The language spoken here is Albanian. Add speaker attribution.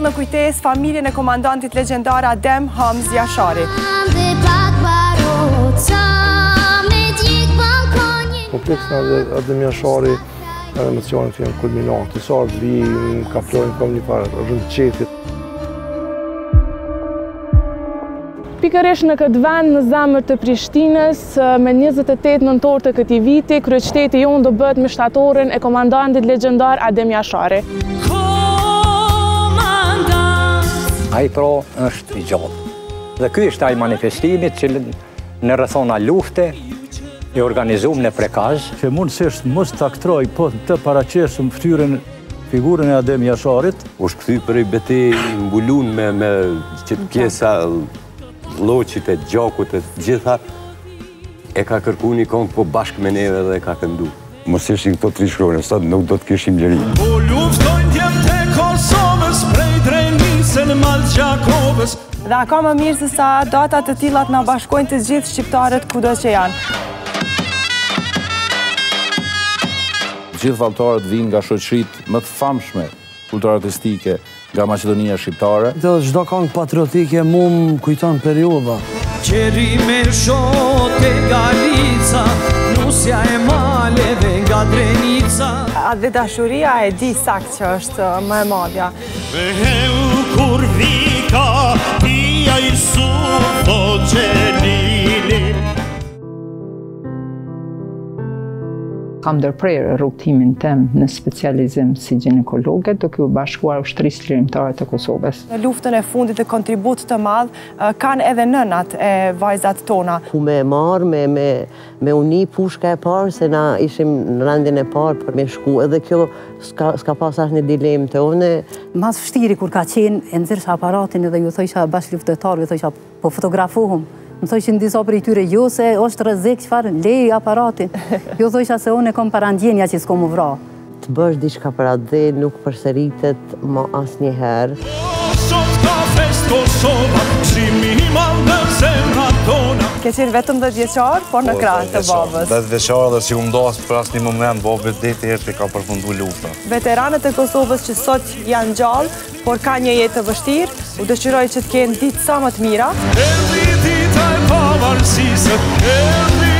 Speaker 1: sjell në kujtesë familjen e komandantit legjendar Adem Hamz Jashari.
Speaker 2: Kompleksin e Adem Jashari emocionet janë kulminat. Të sartë vijnë, kaplojnë kom një farë rrëndqetit.
Speaker 3: Pikërisht në këtë vend në zemër të Prishtinës, me 28 nëntor të këtij viti, kryeqyteti jonë do bëhet mbështatorin e komandantit legjendar Adem Jashari.
Speaker 4: Ai pra është i gjallë. Dhe ky është ai manifestimit që në rrethona lufte e organizuar në Prekaz.
Speaker 5: Që mundësisht mos taktroj, po të paraqesëm figurën e Adem Jasharit.
Speaker 6: U shkëthy për i betejë mbulun me qëtë pjesa lloqit e gjakut e gjitha, e ka kërku një këngë po bashkë me neve dhe e ka këndu.
Speaker 7: Mos ishin këto tri shkronja, sot nuk do të kishim liri.
Speaker 8: Po luftojnë djemt e Kosovës, prej Drenisën mal Gjakovës.
Speaker 1: Dhe a ka më mirë se sa datat të tilla të na bashkojnë të gjithë shqiptarët kudo që janë.
Speaker 9: Gjithë vallëtarët vinë nga shoqëritë më të famshme kulturartistike nga Maqedonia shqiptare.
Speaker 10: Çdo këngë patriotike mu më kujton periudha.
Speaker 8: Qeri me shote Galica, nusja e maleve nga Drenica.
Speaker 1: A dhe dashuria e di sakt që është më e madhja.
Speaker 8: Veheu kur vika, tia i sufo qelili.
Speaker 11: Kam ndërprerë rrugtimin tem në specializim si ginekologe, duke u bashkuar ushtrisë lirimtare të Kosovës.
Speaker 1: Në luftën e fundit të kontribut të madh kanë edhe nënat e vajzat tona.
Speaker 12: Ku me marë, me uni pushka e parë, se na ishim në rendin e parë për me shku, edhe kjo s'ka pas asnjë një dilemë të une.
Speaker 13: Mas vështiri kur ka qenë, e nxirrsha aparatin edhe ju thojsha bashkë luftëtarëve, thojsha po fotografohum. Më thojshin disa për i tyre, jo se është rrezik çfarë, lej aparatin. Jo thojsha se unë e kom parandjenja që s'kom u vra.
Speaker 12: Të bësh diçka për atë dhe nuk përsëritet më asnjëherë.
Speaker 1: Ke qenë vetëm 10 vjeçar, por në krah të babës.
Speaker 14: 10 vjeçar dhe si u ndas për asnjë moment, babë deti herë që ka përfunduar lufta.
Speaker 1: Veteranët e Kosovës që sot janë gjallë, por ka një jetë të vështirë, u dëshiroj që të kenë ditë sa më të mira.
Speaker 8: Every dita e pavarësisë,